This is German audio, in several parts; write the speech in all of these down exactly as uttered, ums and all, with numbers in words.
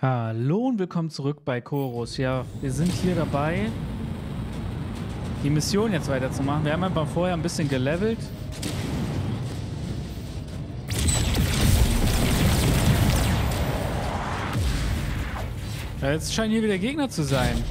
Hallo und willkommen zurück bei Chorus. Ja, wir sind hier dabei, die Mission jetzt weiterzumachen. Wir haben einfach vorher ein bisschen gelevelt. Ja, jetzt scheinen hier wieder Gegner zu sein.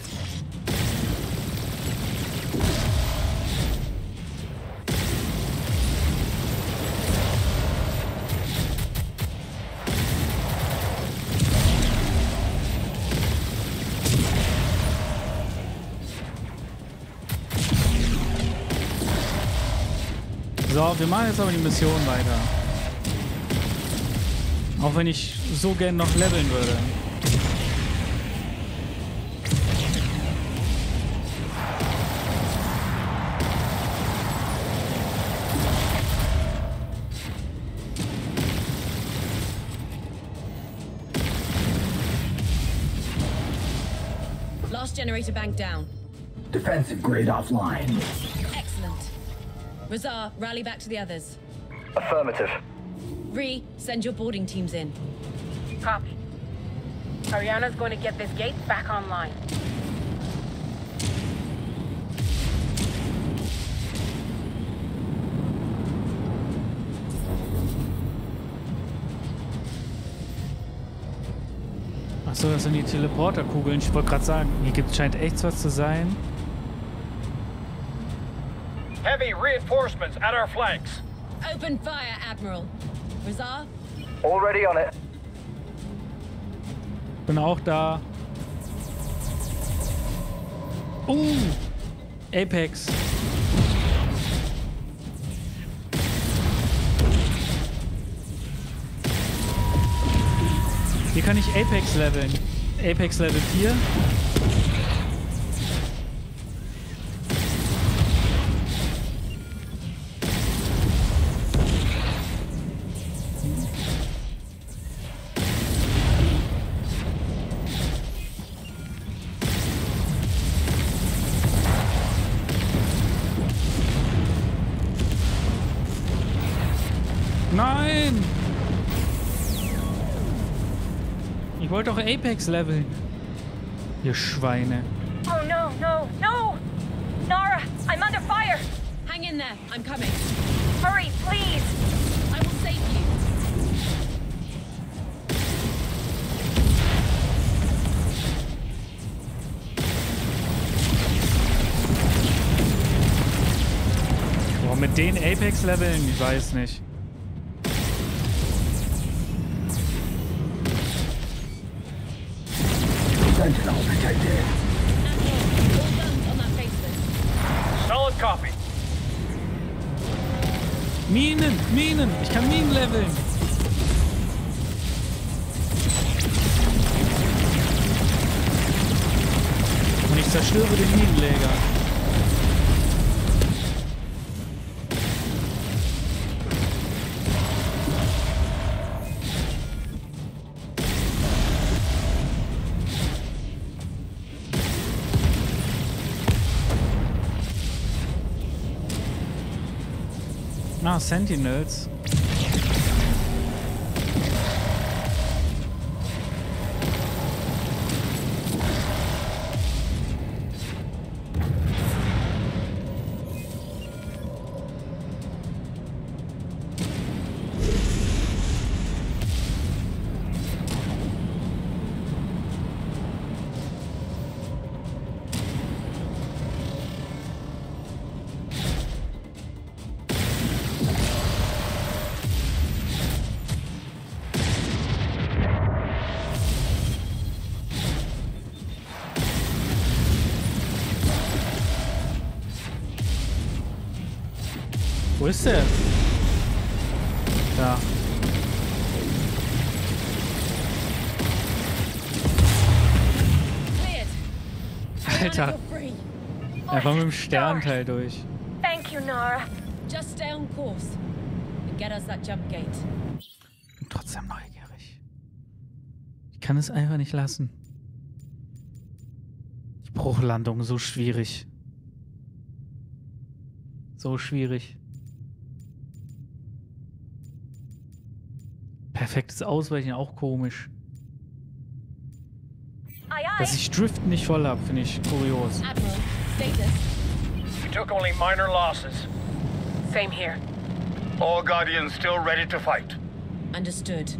So, wir machen jetzt aber die Mission weiter. Auch wenn ich so gern noch leveln würde. Last generator bank down. Defensive grade offline. Excellent. Razar, rally back to the others. Affirmative. Ree, send your boarding teams in. Copy. Ariana's going to get this gate back online. Achso, das sind die Teleporterkugeln. Ich wollte gerade sagen, hier gibt, scheint echt was zu sein. Heavy reinforcements at our flanks. Open fire, Admiral. Razar? Already on it. Bin auch da. Uh! Apex. Hier kann ich Apex leveln. Apex Level vier. Nein! Ich wollte doch Apex leveln. Ihr Schweine. Oh no, no, no! Nara, I'm under fire! Hang in there, I'm coming. Hurry, please! I will save you. Boah, mit den Apex leveln, ich weiß nicht. Sentinel detected. Admiral, all guns on that faceless. Solid copy. Minen, Minen. Ich kann Minen leveln. Und ich zerstöre den Minenleger. Ah, Sentinels. Wo ist der? Da. Cleared. Alter. Ariana, you're free. Einfach mit dem Sternteil durch. Thank you, Nara. Just stay on course and get us that jump gate. Ich bin trotzdem neugierig. Ich kann es einfach nicht lassen. Die Bruchlandung, so schwierig. So schwierig. Perfektes Ausweichen, auch komisch. Aye, aye. Dass ich Drift nicht voll hab, finde ich kurios. Admiral, status. We took only minor losses. Same here. All Guardians still ready to fight. Understood.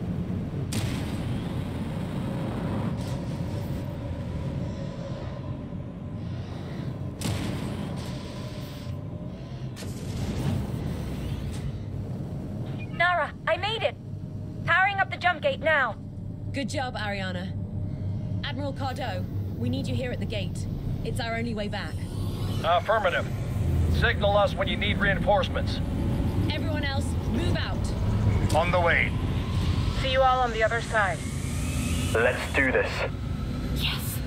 Nara, I made it. Powering up the jump gate now. Good job, Ariana. Admiral Cardo, we need you here at the gate. It's our only way back. Affirmative. Signal us when you need reinforcements. Everyone else, move out. On the way. See you all on the other side. Let's do this. Yes.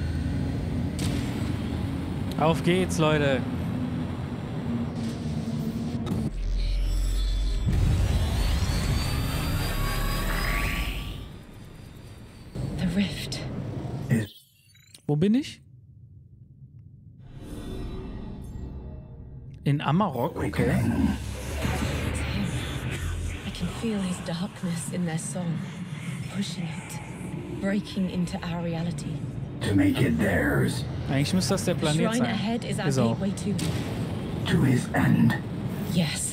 Auf geht's, Leute. The rift. Is Wo bin ich? In Amarok, okay. weakening. I can feel his darkness in their song, pushing it, breaking into our reality. To make it theirs. Eigentlich müsste das der The Planet shrine sein. ahead is our Ist auch. gateway to. To his end. Yes.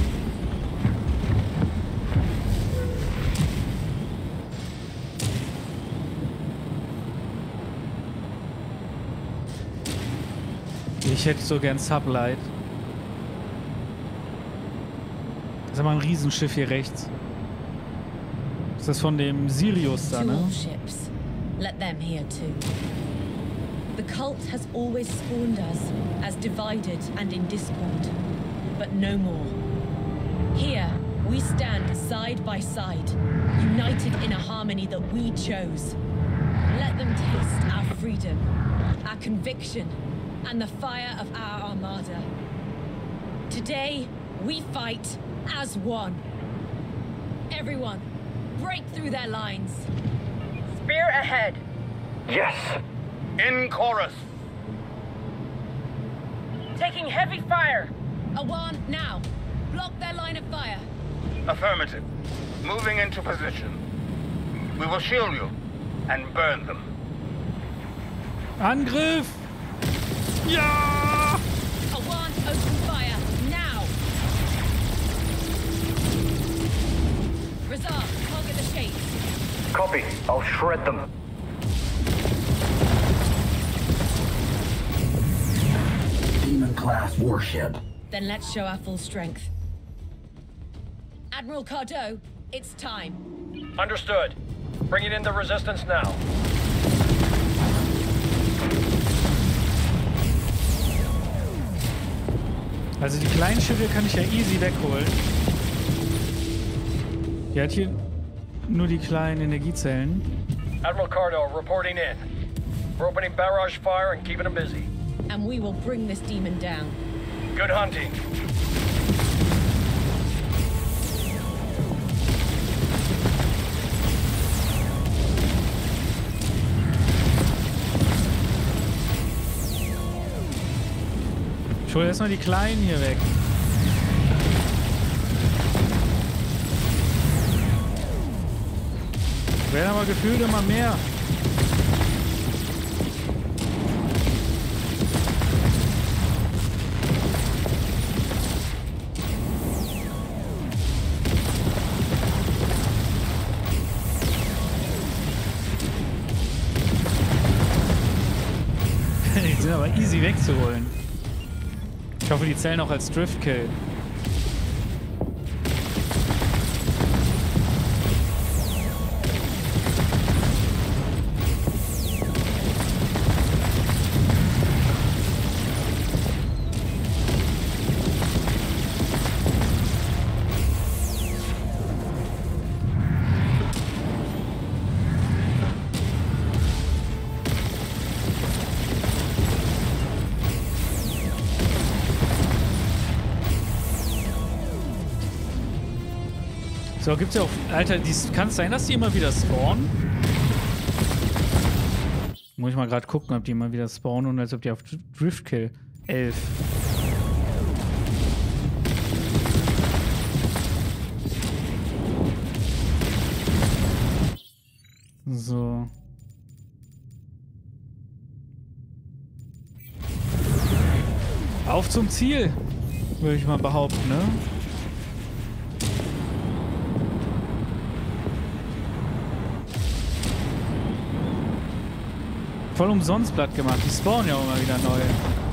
Ich hätte so gern Sublight. Das ist aber ein Riesenschiff hier rechts. Ist das von dem Sirius da, ne? Dual ships. Let them here too. The cult has always spawned us as divided and in discord, but no more. Here, we stand side by side, united in a harmony that we chose. Let them taste our freedom, our conviction, and the fire of our armada. Today, we fight as one. Everyone, break through their lines. Spear ahead. Yes. In chorus. Taking heavy fire. Awan, now! Block their line of fire! Affirmative. Moving into position. We will shield you and burn them. Angriff! Ja! Awan, open fire, now! Razar, target the shapes. Copy. I'll shred them. Demon-class warship. Then let's show our full strength. Admiral Cardo, it's time. Understood. Bringing in the resistance now. Also die kleinen Schiffe kann ich ja easy wegholen. Die hat hier nur die kleinen Energiezellen. Admiral Cardo reporting in. We're opening barrage fire and keeping them busy. And we will bring this demon down. Good hunting. Ich hole erstmal die kleinen hier weg. Werden aber gefühlt immer mehr. Die sind aber easy wegzuholen. Ich hoffe, die zählen auch als Driftkill. So, gibt's ja auch... Alter, kann es sein, dass die immer wieder spawnen? Muss ich mal gerade gucken, ob die immer wieder spawnen und als ob die auf Driftkill. elf. So. Auf zum Ziel, würde ich mal behaupten, ne? Voll umsonst platt gemacht. Die spawnen ja auch immer wieder neu.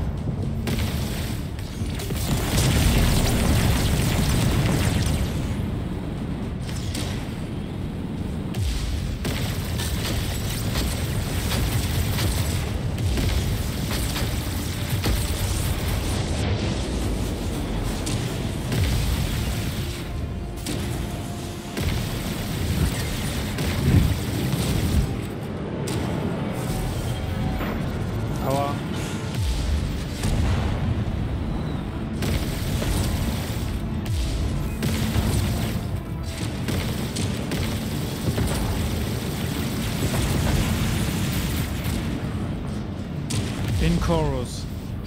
In Chorus.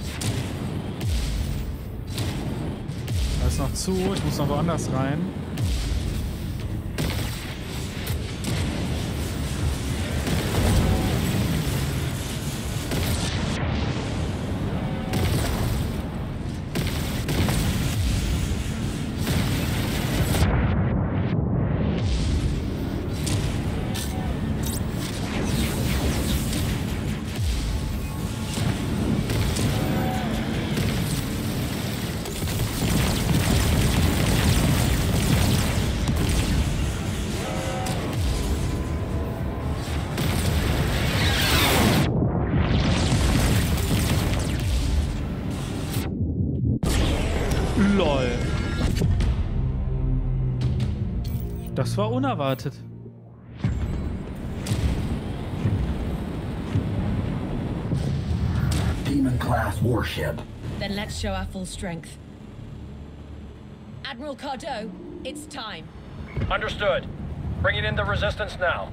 Da ist noch zu, ich muss noch woanders rein. Lol. Das war unerwartet. Demon-class warship. Then let's show our full strength. Admiral Cardo, it's time. Understood. Bringing in the resistance now.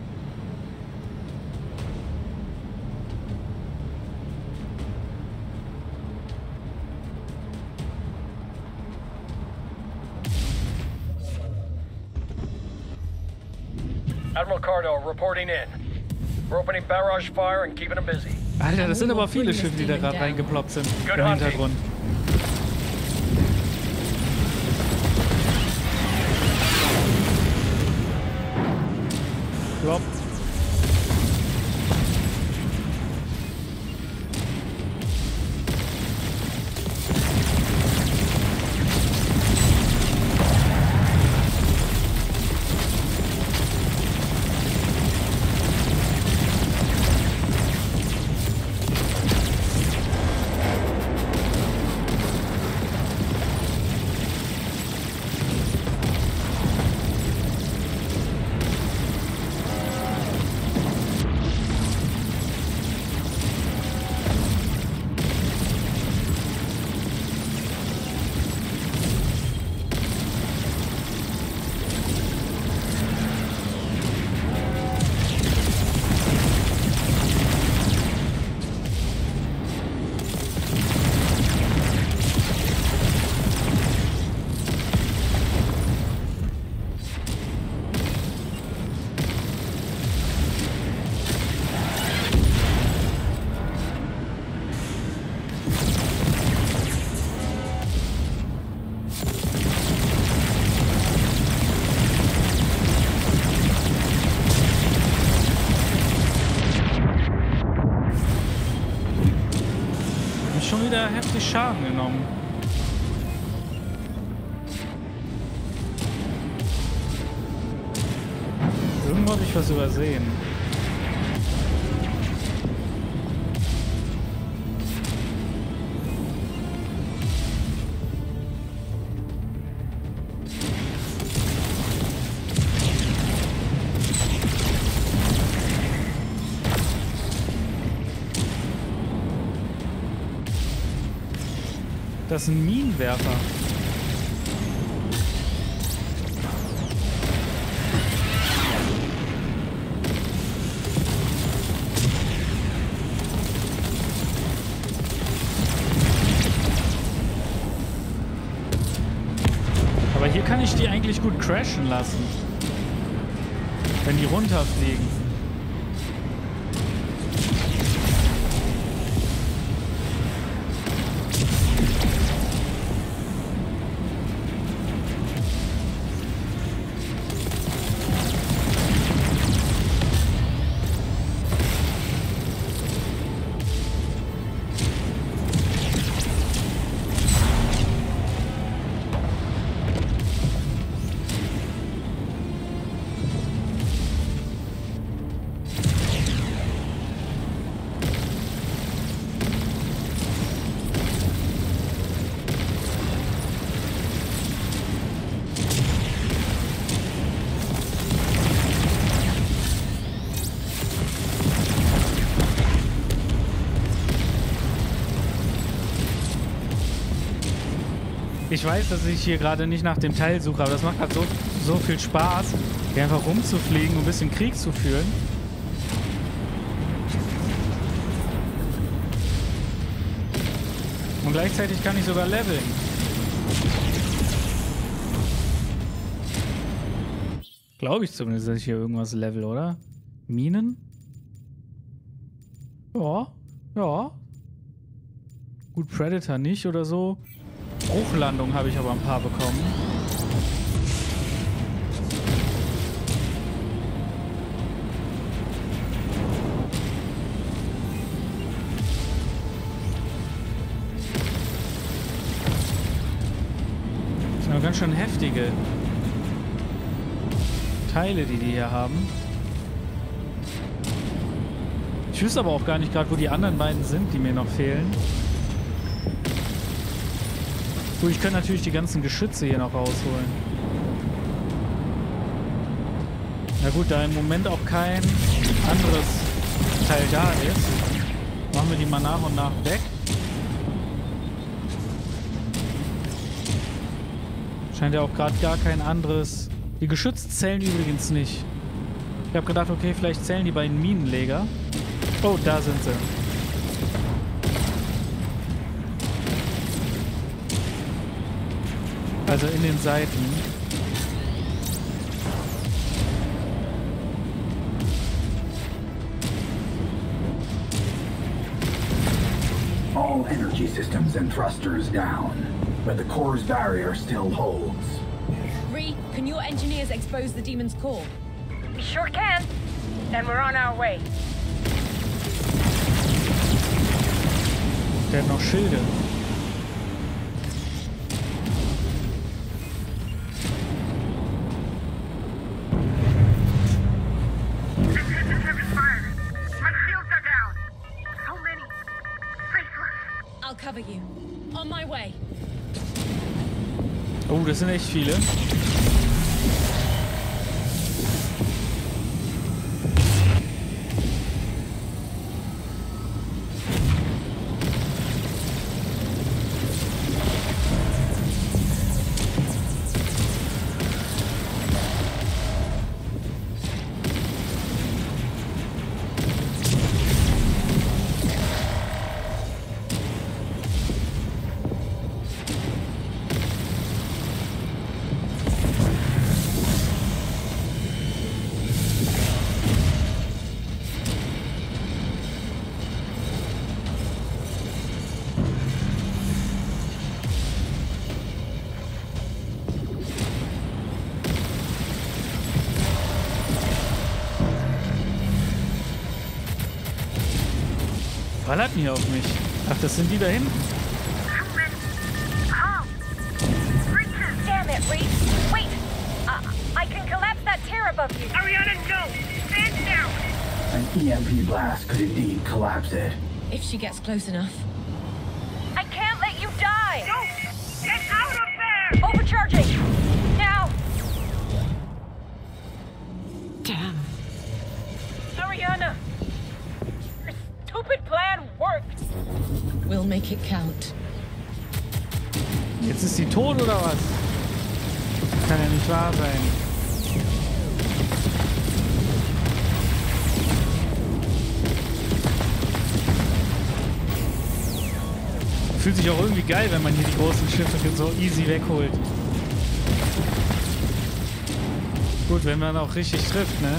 Admiral Cardo reporting in. We're opening barrage fire and keeping them busy. Alter, das sind aber viele Schiffe, die da gerade reingeploppt sind. Good Im hunting. Hintergrund. Plop. Schon wieder heftig Schaden genommen. Irgendwo habe ich was übersehen. Das ist ein Minenwerfer. Aber hier kann ich die eigentlich gut crashen lassen, wenn die runterfliegen. Ich weiß, dass ich hier gerade nicht nach dem Teil suche, aber das macht gerade so, so viel Spaß, hier einfach rumzufliegen und ein bisschen Krieg zu führen. Und gleichzeitig kann ich sogar leveln. Glaube ich zumindest, dass ich hier irgendwas level, oder? Minen? Ja, ja. Gut, Predator nicht oder so. Bruchlandung habe ich aber ein paar bekommen. Das sind aber ganz schön heftige Teile, die die hier haben. Ich wüsste aber auch gar nicht gerade, wo die anderen beiden sind, die mir noch fehlen. Gut, ich könnte natürlich die ganzen Geschütze hier noch rausholen. Na gut, da im Moment auch kein anderes Teil da ist, machen wir die mal nach und nach weg. Scheint ja auch gerade gar kein anderes... Die Geschütze zählen übrigens nicht. Ich habe gedacht, okay, vielleicht zählen die beiden Minenleger. Oh, da sind sie. Also in den Seiten. All energy systems and thrusters down, but the core's barrier still holds. Ree, can your engineers expose the demon's core? We sure can. Then we're on our way. Der hat noch Schilde. I'll cover you. On my way. Oh, das sind echt viele. Ballerten hier auf mich. Ach, das sind die da hinten. Damn it, Reese. Wait. Uh, I can collapse that tear above you. Ariana, no. Stand down. An E M P blast could indeed collapse it. If she gets close enough. I can't let you die. No. Get out of there. Overcharging. Now. Damn. Ariana. Your stupid plan worked. We'll make it count. Jetzt ist sie tot oder was? Kann ja nicht wahr sein. Fühlt sich auch irgendwie geil, wenn man hier die großen Schiffe so easy wegholt. Gut, wenn man auch richtig trifft, ne?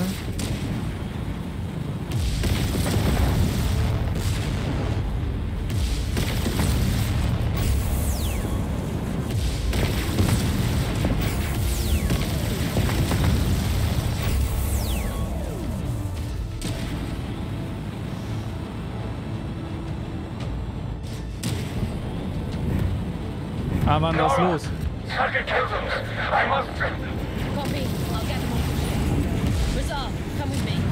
Aber was los? Sucker kills him. I must... Copy. I'll get them off. Rizal, come with me.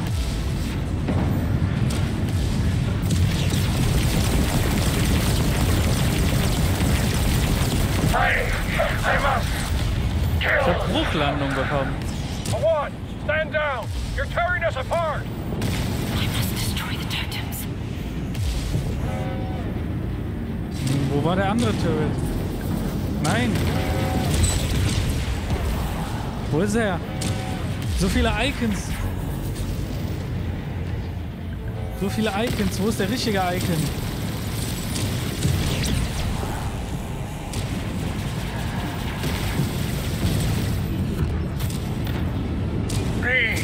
I... I must... Ich Kill hab Bruchlandung bekommen. Awad, stand down. You're tearing us apart. I must destroy the totems. Hm, wo war der andere Turret? Nein. Wo ist er? So viele Icons. So viele Icons. Wo ist der richtige Icon? Reed!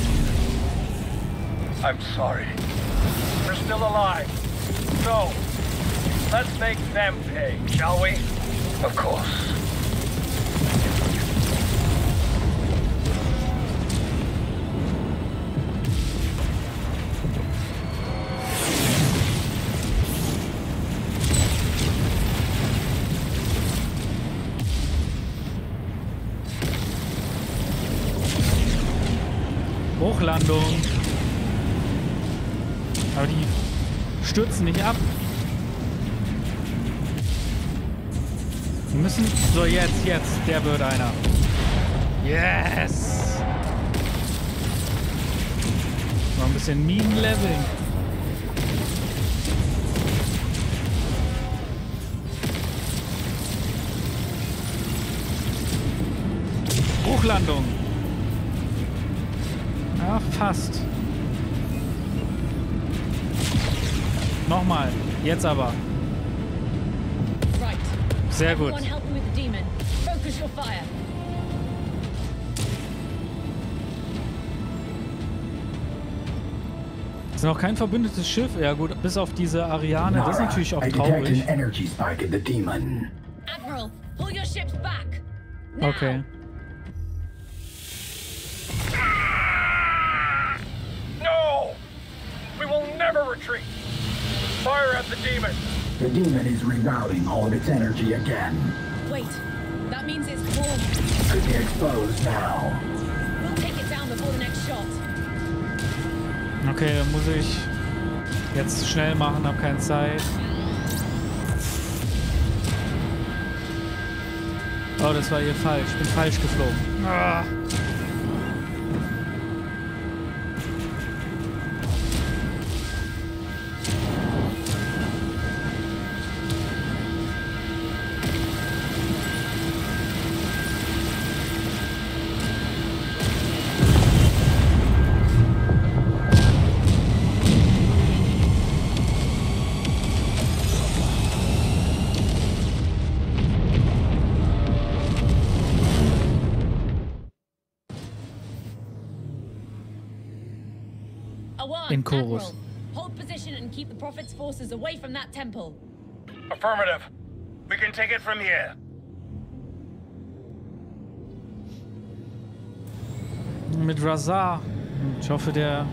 I'm sorry. We're still alive. So, let's make them pay, shall we? Of course. Hochlandung. Aber die stürzen nicht ab. Wir müssen... So, jetzt, jetzt. Der wird einer. Yes! Noch ein bisschen Minen leveln. Hochlandung. Ach, fast. Nochmal. Jetzt aber. Right. Sehr gut. Everyone help me with the demon. Focus your fire. Ist noch kein verbündetes Schiff. Ja gut, bis auf diese Ariane. Das ist natürlich auch I detect traurig. an energy spike in the demon. Admiral, pull your ships back. Now. Okay. No! We will never retreat! Fire at the demon! The demon is rerouting all of its energy again. Wait. That means it's warm. Could be exposed now. We'll take it down before the next shot. Okay, dann muss ich jetzt schnell machen, hab keine Zeit. Oh, das war hier falsch. Ich bin falsch geflogen. Ah. Awan, In Chorus. Admiral, hold position and keep the Prophet's forces away from that temple. Affirmative. We can take it from here. Mit Razar. Ich hoffe, der...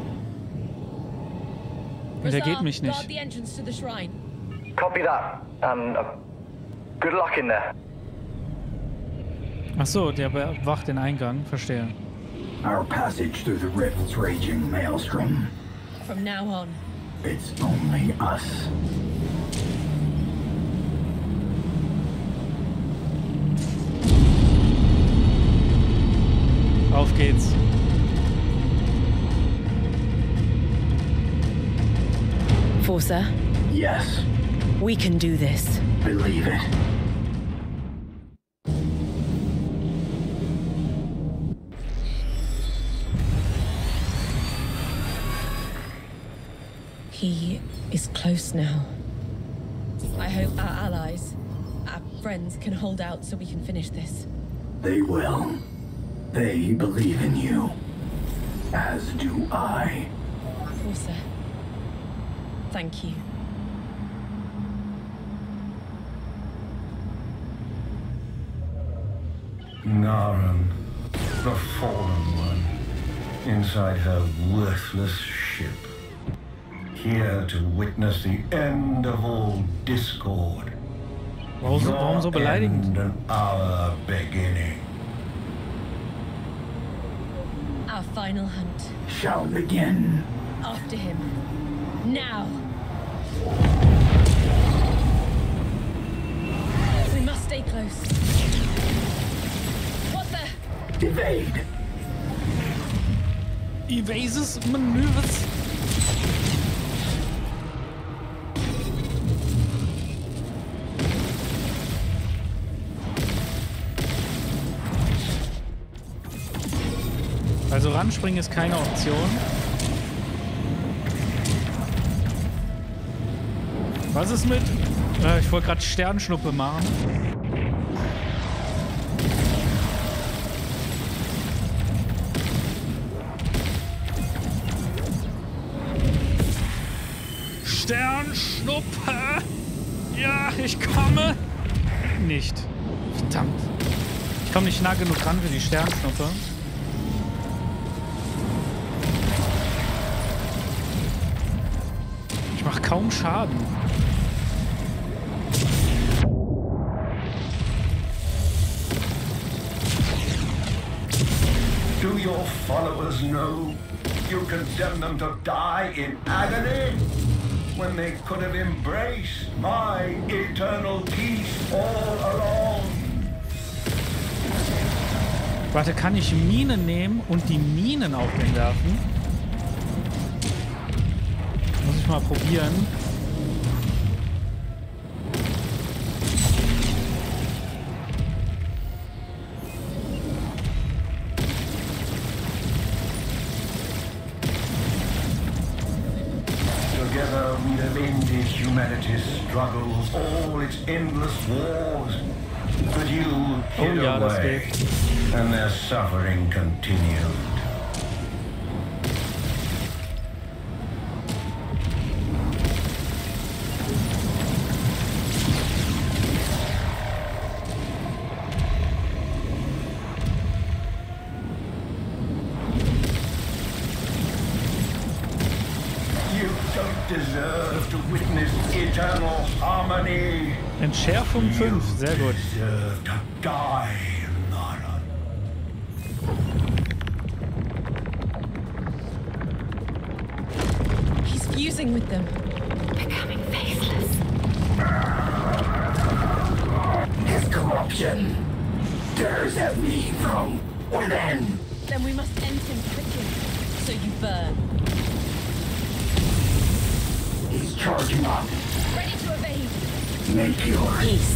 Der Razar, geht mich guard nicht. the entrance to the shrine. Copy that. And uh, good luck in there. Ach so, der bewacht den Eingang. Verstehe. Our passage through the rift's raging maelstrom. From now on. It's only us. Auf geht's. Forza, Yes, we can do this. believe it. He is close now. I hope our allies, our friends, can hold out so we can finish this. They will. They believe in you. As do I. Forza, thank you. Naran, the fallen one, inside her worthless ship. Here to witness the end of all discord. Warum, so- warum so Your beleidigend? end and our beginning. Our final hunt. Shall begin. After him. Now! We must stay close. What the? Evade. Evases Manövers. Fallschirmspringen ist keine Option. Was ist mit... Äh, ich wollte gerade Sternschnuppe machen. Sternschnuppe! Ja, ich komme! Nicht. Verdammt. Ich komme nicht nah genug ran für die Sternschnuppe. Ich mache kaum Schaden. Do your followers know you condemn them to die in agony when they could have embraced my eternal peace all along? Warte, kann ich Minen nehmen und die Minen auf den werfen? Muss ich mal probieren. Together we have ended humanity's struggles, all its endless wars. But you hid Oh ja, das away, geht. and their suffering continued. You don't deserve to witness eternal harmony. Entschärfung fünf, sehr gut. Deserve to die, Nara. He's fusing with them. Becoming faceless. His corruption stirs at me from within. Then we must end him quickly, so you burn. He's charging up. Ready to evade. Make your Peace.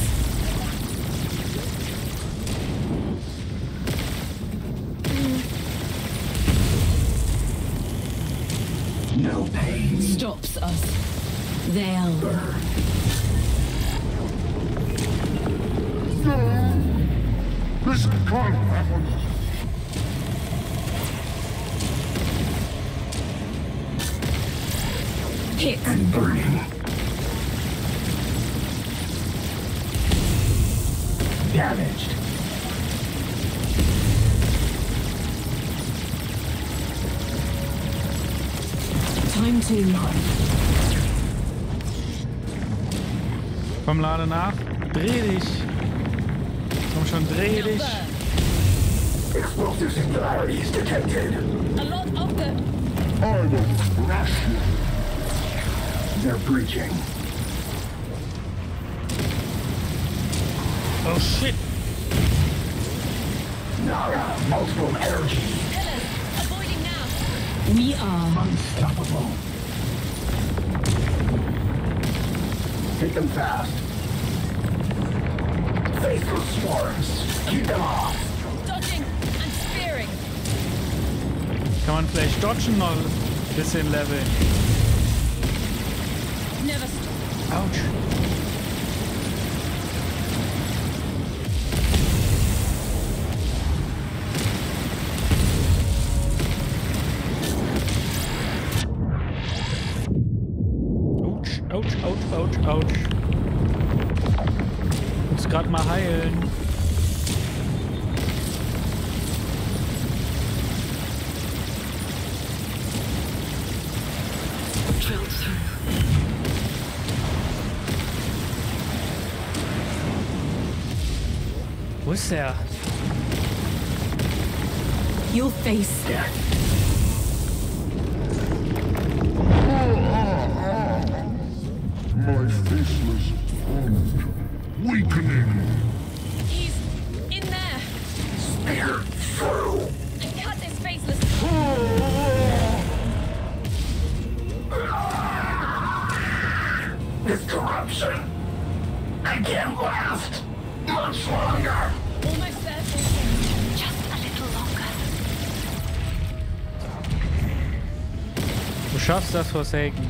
no pain. Stops us. They'll burn. This can't happen. Hit. And burning. Damaged. Time to... Komm, lade nach. Dreh dich. Komm schon, dreh dich. Explosive singularities detected. A lot of them. I will rush you. They're breaching. Oh shit. Nara, multiple energy. Pillars, avoiding now. We are... Unstoppable. Hit them fast. Faceless swarms. Keep them off. Dodging and spearing. Kann man vielleicht dodgen noch ein bisschen leveln. Never stop. Autsch. Autsch, Autsch, Autsch, Autsch. Muss grad mal heilen. Wo ist der? You'll face death. My faceless food. Weakening. He's in there. Spear through. And cut this faceless. This corruption. I can't last much longer. Almost there, Jason. Just a little longer. schaffst das, Forsaken.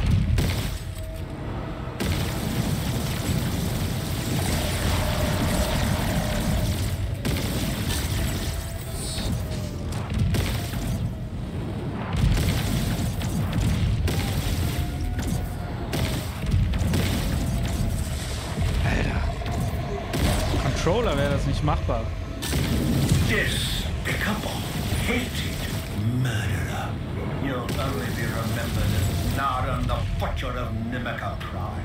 Controller wäre das nicht machbar. Despicable, hated murderer. You'll only be remembered as Naran, the butcher of Nimica Prime.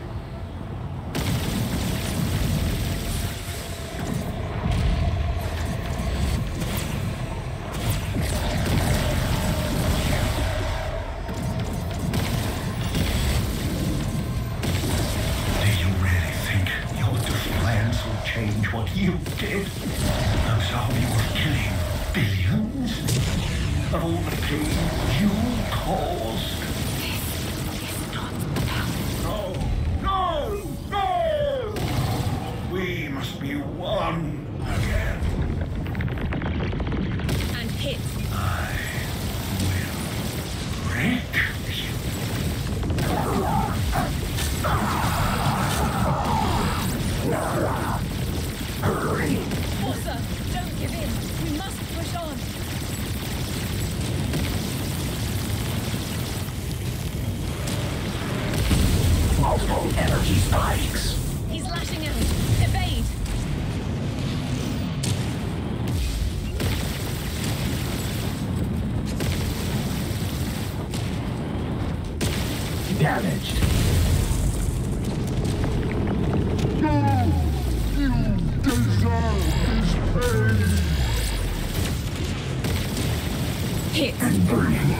Change what you did. Those army were killing billions of all the pain you caused. No, no, no! We must be one again. And hit. I will break you. Hurry! Forza, don't give in. We must push on. Multiple energy spikes. He's lashing out. Evade. Damaged. Hit. And burning.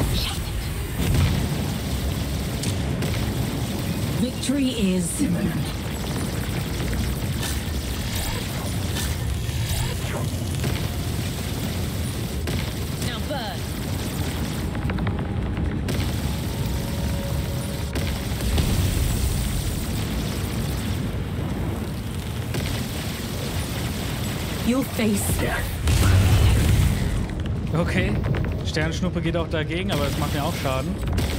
Victory is Imminent. now burn. You'll face Death. Okay. Sternschnuppe geht auch dagegen, aber das macht mir auch Schaden.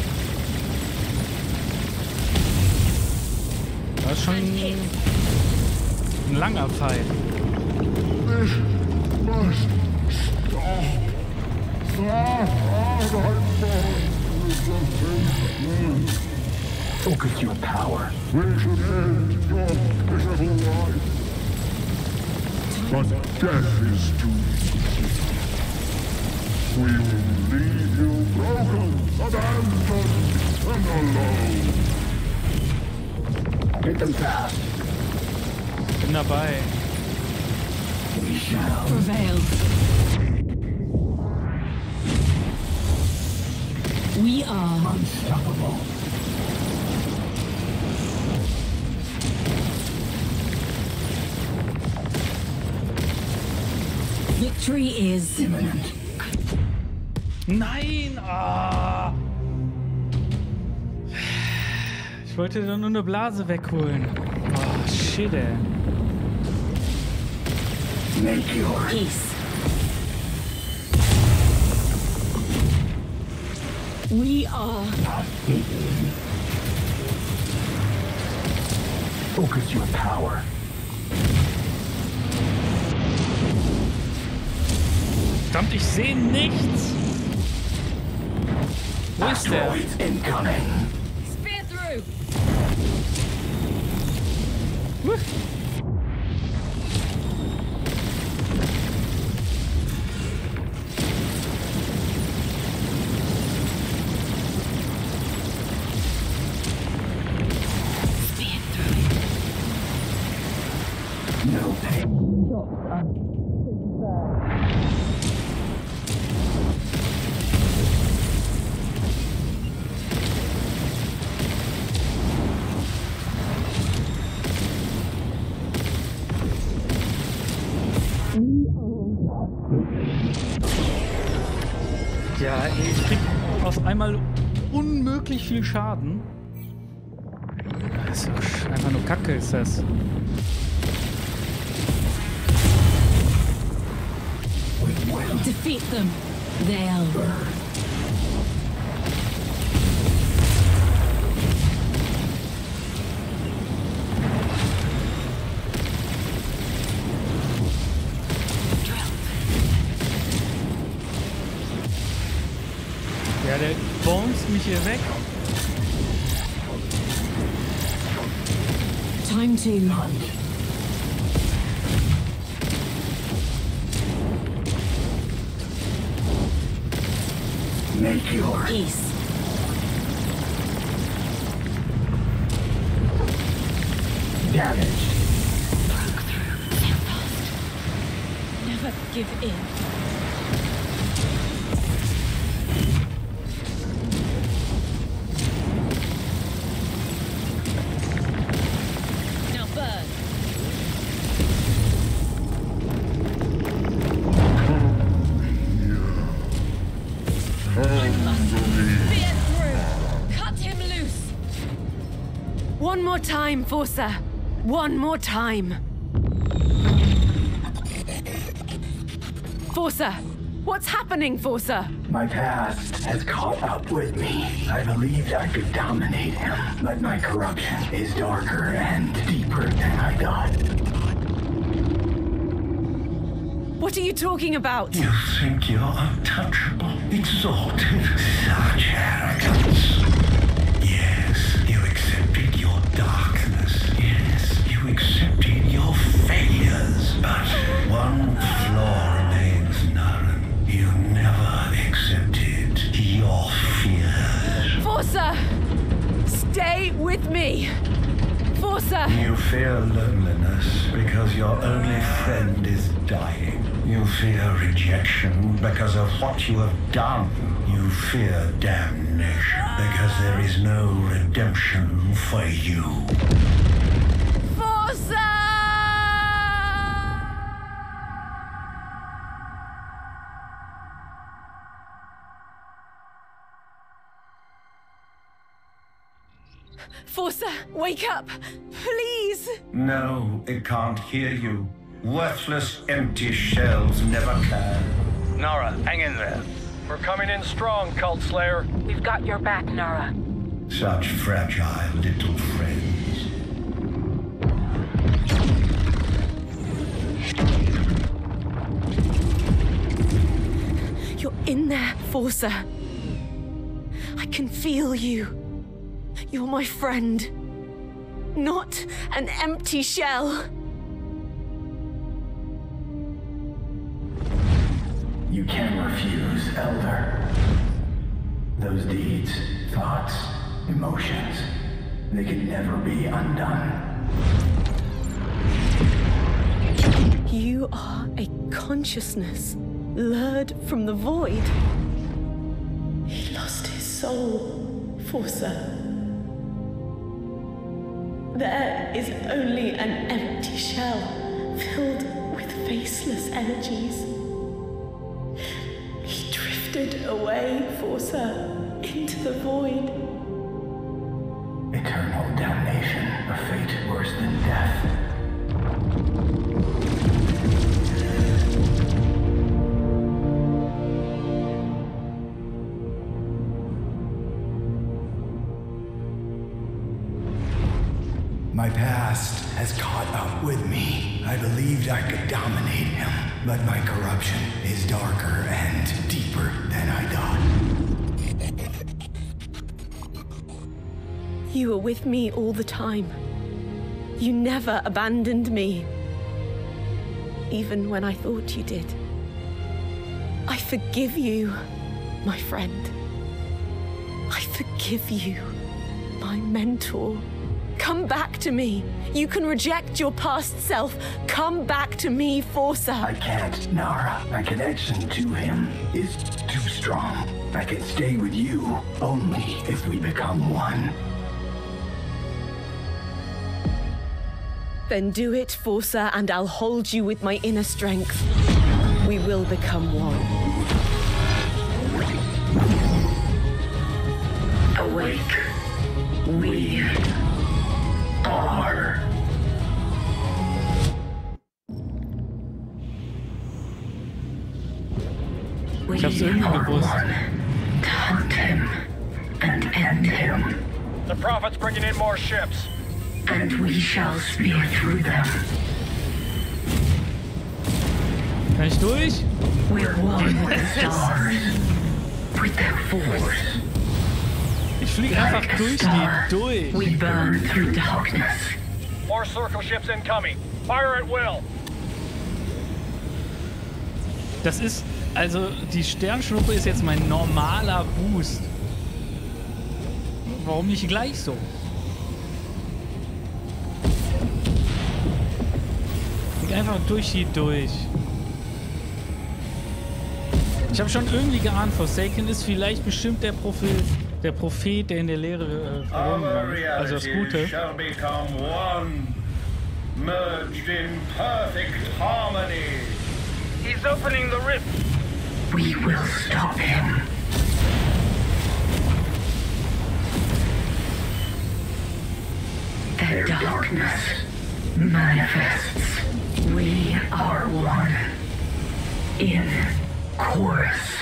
Das ist schon ein langer Fight. Focus your power. But death is too easy. We will leave you broken, abandoned, and alone. Hit them fast. Bin dabei. We shall prevail. We are unstoppable. Victory is imminent. Nein! Ah. Ich wollte doch nur eine Blase wegholen. Oh, shit, ey. Make your peace. We are focus your power. Verdammt, ich sehe nichts. Wo ist der? Asteroids incoming. spear through. Wuh. Spear through. No pain. Shots are pretty Ja, ey, ich krieg auf einmal unmöglich viel Schaden. Das ist doch einfach nur Kacke, ist das. Defeat them. They'll bones mich hier weg. Time to make your peace. Damage. Never give in. Now burn. I must spear through. Cut him loose. One more time, Forza. One more time. Forza! What's happening, Forza? My past has caught up with me. I believed I could dominate him, but my corruption is darker and deeper than I thought. What are you talking about? You think you're untouchable, exalted, such arrogance. Yes, you accepted your darkness. Yes, you accepted your failures. But one flaw remains, Naren. You never accepted your fears. Forza! Stay with me! Forza! You fear loneliness because your only friend is dying. You fear rejection because of what you have done. You fear damnation because there is no redemption for you. Forza! Forza, wake up! Please! No, it can't hear you. Worthless, empty shells never can. Nara, hang in there. We're coming in strong, Cult Slayer. We've got your back, Nara. Such fragile little friends. You're in there, Forza. I can feel you. You're my friend. Not an empty shell. You can refuse, Elder. Those deeds, thoughts, emotions, they can never be undone. You are a consciousness lured from the void. He lost his soul, Forza. There is only an empty shell filled with faceless energies. He drifted away, Forza, into the void. Eternal damnation, a fate worse than death. My past has caught up with me. I believed I could dominate him, but my corruption is darker and deeper than I thought. You were with me all the time. You never abandoned me. Even when I thought you did. I forgive you, my friend. I forgive you, my mentor. Come back to me. You can reject your past self. Come back to me, Forza. I can't, Nara. My connection to him is too strong. I can stay with you only if we become one. Then do it, Forza, and I'll hold you with my inner strength. We will become one. Awake. We are. Ich hab's irgendwie gewusst. To hunt him and end him. The Prophet's bringing in more ships. And we shall spear through them. Kann ich durch? We're one with the stars, with their force. fliege einfach Like a durch star, die durch. we burn through darkness. More circle ships incoming. Fire at will. Das ist, also die Sternschnuppe ist jetzt mein normaler Boost. Warum nicht gleich so? Flieg einfach durch die durch. Ich habe schon irgendwie geahnt, Forsaken ist vielleicht bestimmt der Prophet, der Prophet, der in der Lehre äh, verloren war. Also das Gute. Shall become one, merged in perfect harmony. He's opening the rift. We will stop him. The darkness manifests. We are one. In chorus.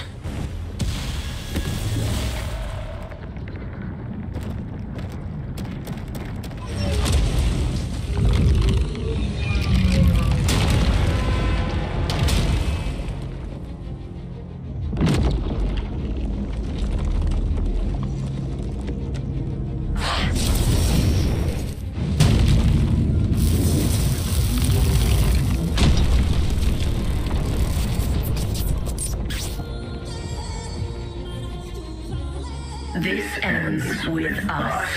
This ends with us.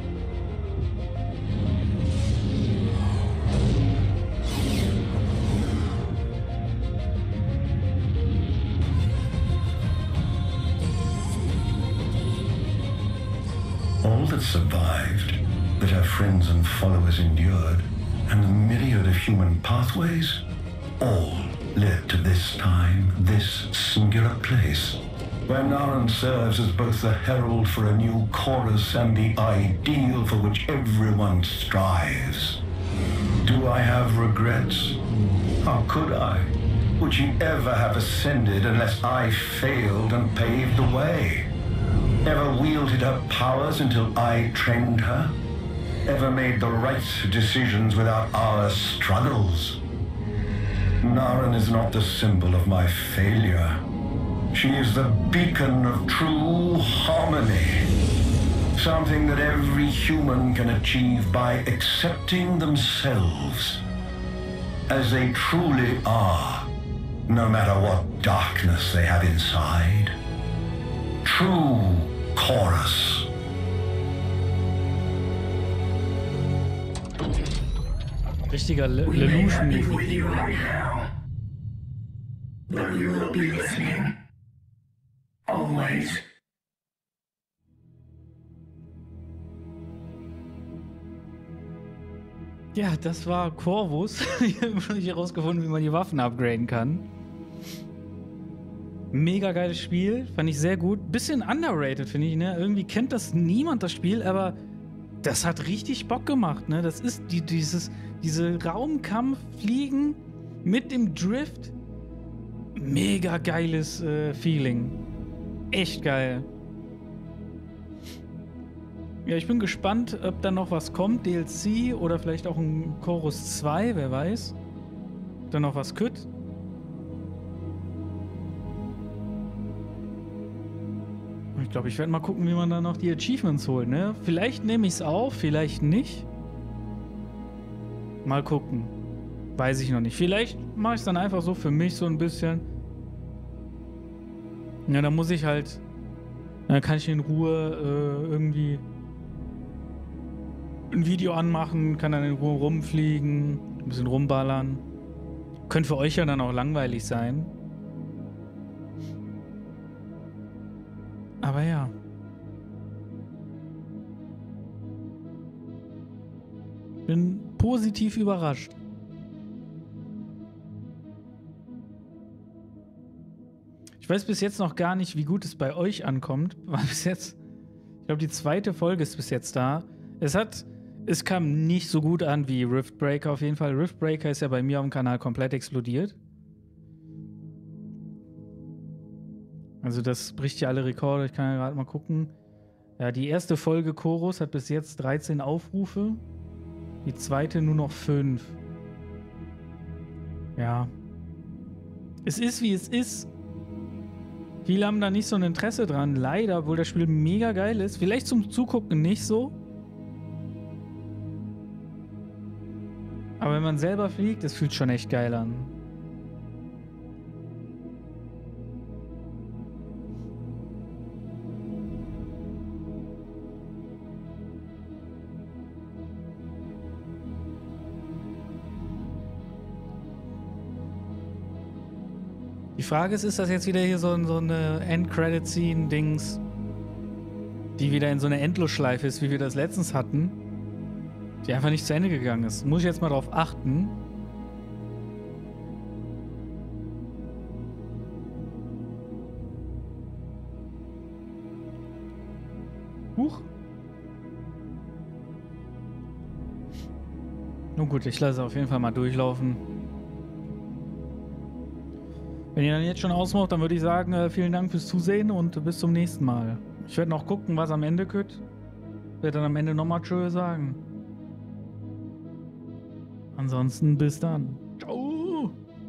All that survived, that our friends and followers endured, and the myriad of human pathways, all led to this time, this singular place, where Naren serves as both the herald for a new chorus and the ideal for which everyone strives. Do I have regrets? How could I? Would she ever have ascended unless I failed and paved the way? Ever wielded her powers until I trained her? Ever made the right decisions without our struggles? Naren is not the symbol of my failure. She is the beacon of true harmony. Something that every human can achieve by accepting themselves as they truly are, no matter what darkness they have inside. True chorus. Richtiger Lelouch-Move. With you right now. But we will be listening. Always. Ja, das war Corvus. Ich habe herausgefunden, wie man die Waffen upgraden kann. Mega geiles Spiel, fand ich sehr gut. Bisschen underrated, finde ich, ne? Irgendwie kennt das niemand, das Spiel, aber das hat richtig Bock gemacht, ne? Das ist die, dieses, diese Raumkampffliegen mit dem Drift. Mega geiles äh, Feeling. Echt geil. Ja, ich bin gespannt, ob da noch was kommt, D L C oder vielleicht auch ein Chorus zwei, wer weiß. Ob da noch was kütt. Ich glaube, ich werde mal gucken, wie man da noch die Achievements holt, ne? Vielleicht nehme ich es auf, vielleicht nicht. Mal gucken. Weiß ich noch nicht. Vielleicht mache ich es dann einfach so für mich so ein bisschen. Ja, da muss ich halt... Dann kann ich in Ruhe äh, irgendwie ein Video anmachen, kann dann in Ruhe rumfliegen, ein bisschen rumballern. Könnte für euch ja dann auch langweilig sein. Aber ja. Bin positiv überrascht. Ich weiß bis jetzt noch gar nicht, wie gut es bei euch ankommt. Weil bis jetzt, ich glaube, die zweite Folge ist bis jetzt da. Es hat, es kam nicht so gut an wie Riftbreaker auf jeden Fall. Riftbreaker ist ja bei mir auf dem Kanal komplett explodiert. Also das bricht ja alle Rekorde. Ich kann ja gerade mal gucken. Ja, die erste Folge Chorus hat bis jetzt dreizehn Aufrufe. Die zweite nur noch fünf. Ja. Es ist, wie es ist. Viele haben da nicht so ein Interesse dran, leider, obwohl das Spiel mega geil ist. Vielleicht zum Zugucken nicht so. Aber wenn man selber fliegt, das fühlt schon echt geil an. Die Frage ist, ist das jetzt wieder hier so, so eine End-Credit-Scene-Dings, die wieder in so eine Endlosschleife ist, wie wir das letztens hatten, die einfach nicht zu Ende gegangen ist. Muss ich jetzt mal drauf achten. Huch. Nun gut, ich lasse auf jeden Fall mal durchlaufen. Wenn ihr dann jetzt schon ausmacht, dann würde ich sagen, äh, vielen Dank fürs Zusehen und bis zum nächsten Mal. Ich werde noch gucken, was am Ende kommt. Werde dann am Ende nochmal Tschö sagen. Ansonsten bis dann. Ciao.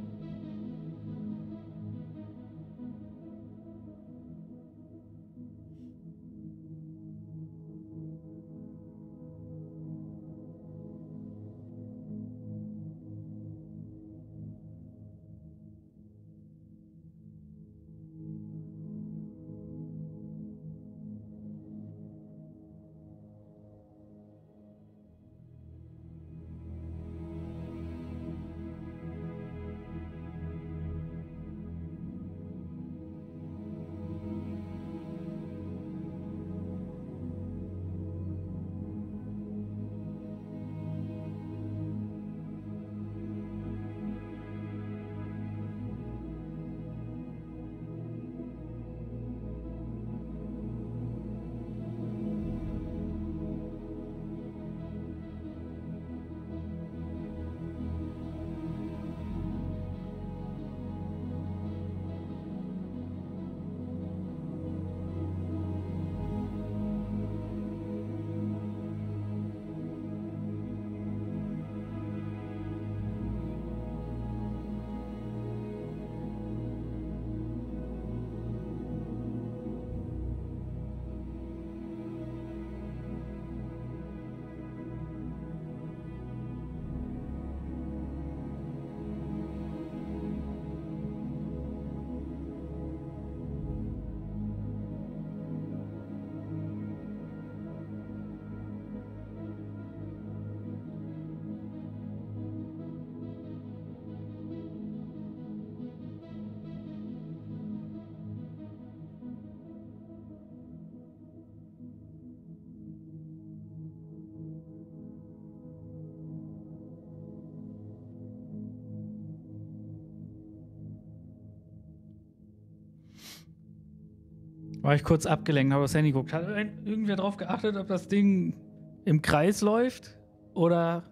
War ich kurz abgelenkt, habe das Handy geguckt. Hat irgendwer drauf geachtet, ob das Ding im Kreis läuft? Oder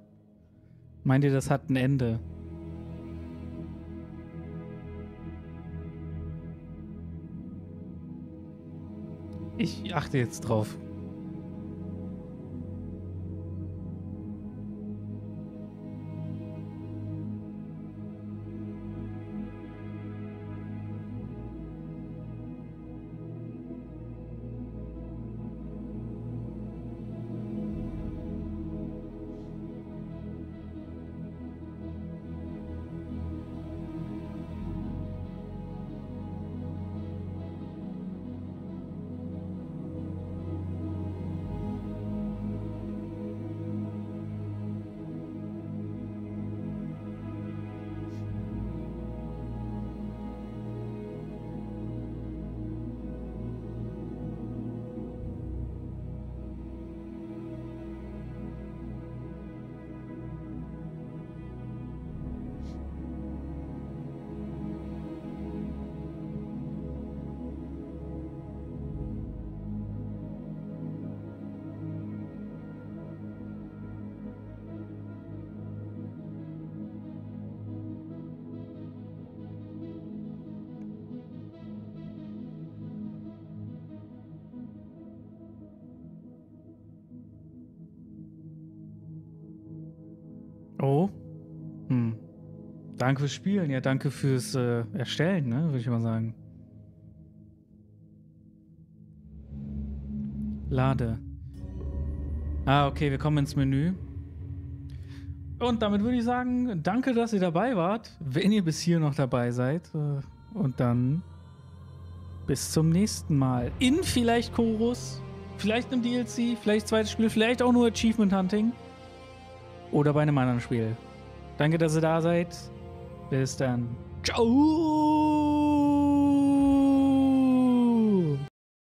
meint ihr, das hat ein Ende? Ich achte jetzt drauf. Oh. Hm. Danke fürs Spielen. Ja, danke fürs äh, Erstellen, ne, würde ich mal sagen. Lade. Ah, okay, wir kommen ins Menü. Und damit würde ich sagen, danke, dass ihr dabei wart, wenn ihr bis hier noch dabei seid. Und dann bis zum nächsten Mal. In vielleicht Chorus, vielleicht einem D L C, vielleicht zweites Spiel, vielleicht auch nur Achievement Hunting. Oder bei einem anderen Spiel. Danke, dass ihr da seid. Bis dann. Ciao!